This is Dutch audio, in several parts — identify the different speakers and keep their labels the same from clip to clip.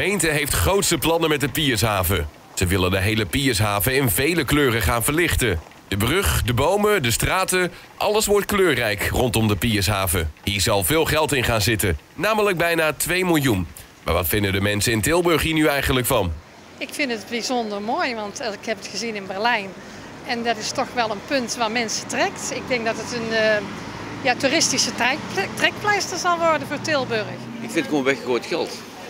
Speaker 1: gemeente heeft grootse plannen met de Piershaven. Ze willen de hele Piershaven in vele kleuren gaan verlichten. De brug, de bomen, de straten, alles wordt kleurrijk rondom de Piershaven. Hier zal veel geld in gaan zitten, namelijk bijna 2 miljoen. Maar wat vinden de mensen in Tilburg hier nu eigenlijk van?
Speaker 2: Ik vind het bijzonder mooi, want ik heb het gezien in Berlijn. En dat is toch wel een punt waar mensen trekt. Ik denk dat het een toeristische trekpleister zal worden voor Tilburg.
Speaker 3: Ik vind het gewoon weggegooid geld.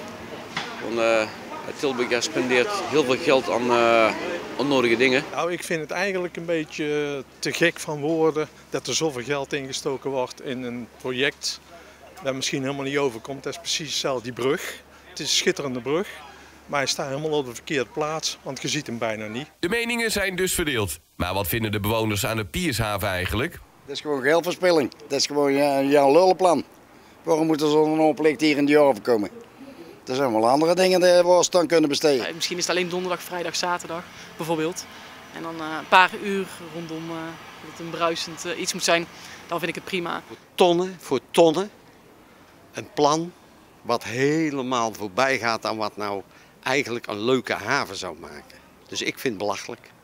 Speaker 3: Tilburg spendeert heel veel geld aan onnodige dingen.
Speaker 4: Nou, ik vind het eigenlijk een beetje te gek van woorden dat er zoveel geld ingestoken wordt in een project dat misschien helemaal niet overkomt. Dat is precies hetzelfde, die brug. Het is een schitterende brug, maar hij staat helemaal op de verkeerde plaats, want je ziet hem bijna niet.
Speaker 1: De meningen zijn dus verdeeld. Maar wat vinden de bewoners aan de Piershaven eigenlijk?
Speaker 5: Dat is gewoon geldverspilling. Dat is gewoon een lullenplan. Waarom moet er zo'n oplicht hier in de Jorven komen? Er zijn wel andere dingen waar ze dan kunnen besteden.
Speaker 6: Misschien is het alleen donderdag, vrijdag, zaterdag bijvoorbeeld. En dan een paar uur rondom dat het een bruisend iets moet zijn. Dan vind ik het prima.
Speaker 7: Voor tonnen. Een plan wat helemaal voorbij gaat aan wat nou eigenlijk een leuke haven zou maken. Dus ik vind het belachelijk.